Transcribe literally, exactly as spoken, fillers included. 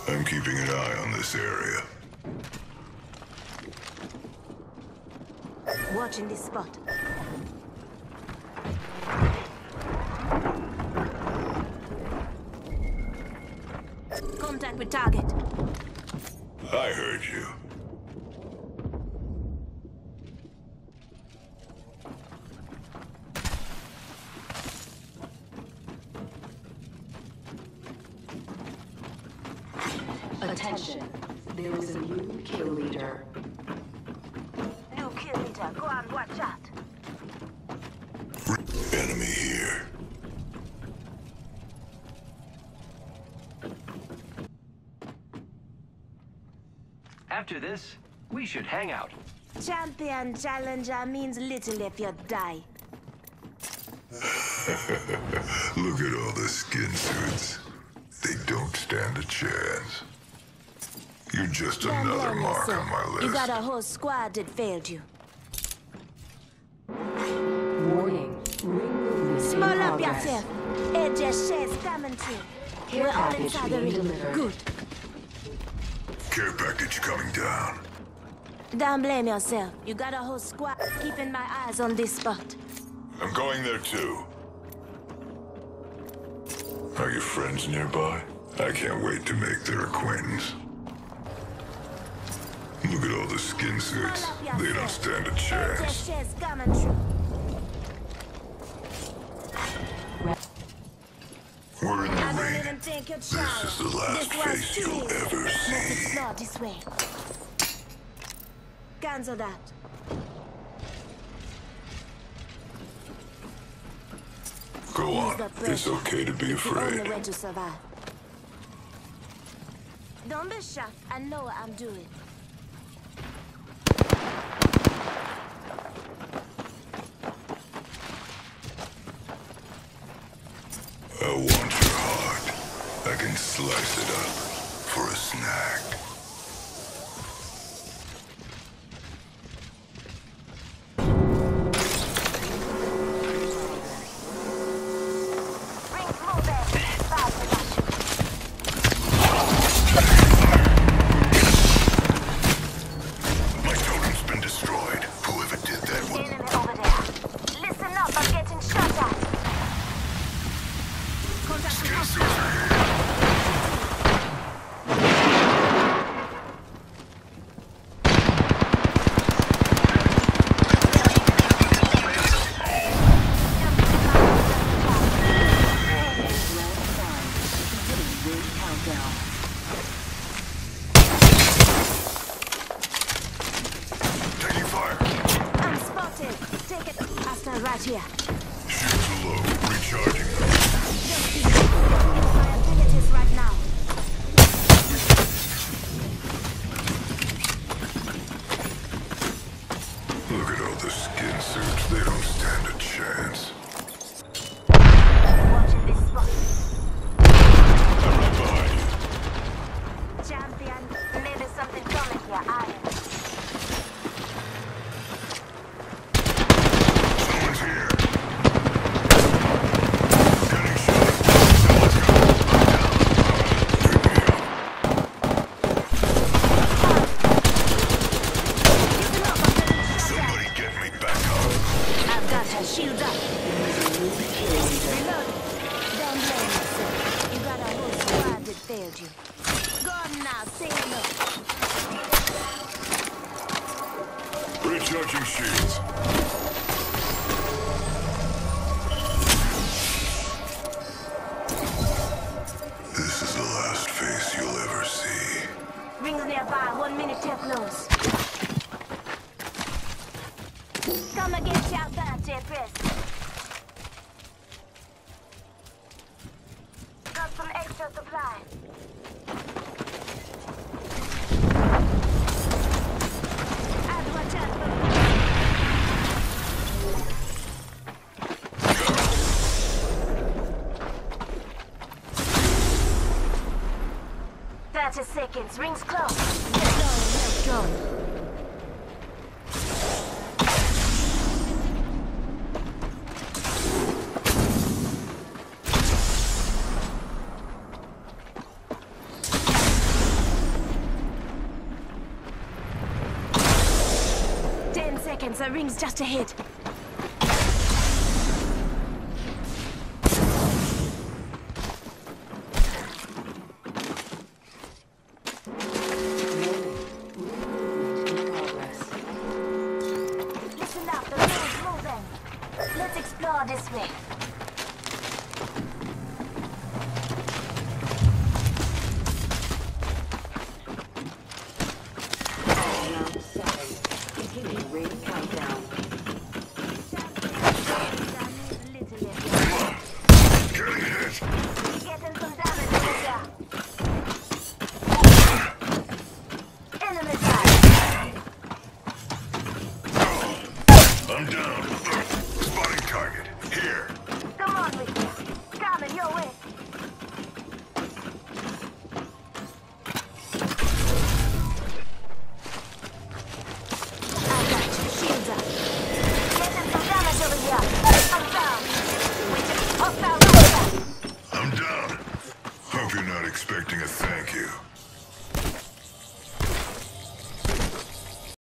I'm keeping an eye on this area. Watching this spot. Contact with target. I heard you. Attention, there is a new kill leader. New kill leader, go on, watch out. Enemy here. After this, we should hang out. Champion challenger means little if you die. Look at all the skin suits. They don't stand a chance. You're just Don't another blame mark yourself. on my list. You got a whole squad that failed you. Warning. Ring movement in Small up progress. yourself. A J shares coming through. Care We're all package inside the being ring. delivered. Good. Care package coming down. Don't blame yourself. You got a whole squad keeping my eyes on this spot. I'm going there too. Are your friends nearby? I can't wait to make their acquaintance. Look at all the skin suits. They don't stand a A J chance. shares coming through. We're in I the don't ring. even think you'd This try. is the last This was face too you'll easy. ever Let's see. explore this way. Cancel that. Go Use on. the It's pressure. okay to be It's the only afraid. way to survive. Don't be shocked. I know what I'm doing. I want your heart. I can slice it up for a snack. Rings moving. Fast enough. My totem's been destroyed. Whoever did that would... Enemy over there. Listen up. I'm getting shot at. Contact with hostile. Ring countdown. Taking fire. I'm spotted. Take it. I'll stand right here. Shields are low. Recharging. Just keep my activities right now. Look at all the skin suits. They don't stand a chance. Watching this spot. I'm right behind you. Champion. Maybe something coming here. I am. Someone's here. Getting shot. Someone's got Pick me up. Listen up. I'm getting shot at. Somebody get me back up. I've got her shield up. Reload. Don't blame yourself. You got a whole squad that failed you. Go on now, say no. Recharging shields. This is the last face you'll ever see. Rings nearby, one minute till close. Come and get your birthday present. Got some extra supply. Add watch out for thirty seconds, rings close. Get going, let's go. seconds, the ring's just ahead. Listen up, the ring's moving. Let's explore this way. Round seven. Beginning ring countdown. Getting hit. Getting some damage over here. Enemy side. I'm down. Spotting target. Here. Come on with you. Coming your way. I got you. Shields up. Getting some damage over here. I'm down. We just hostile over here. I'm down. Hope you're not expecting a thank you.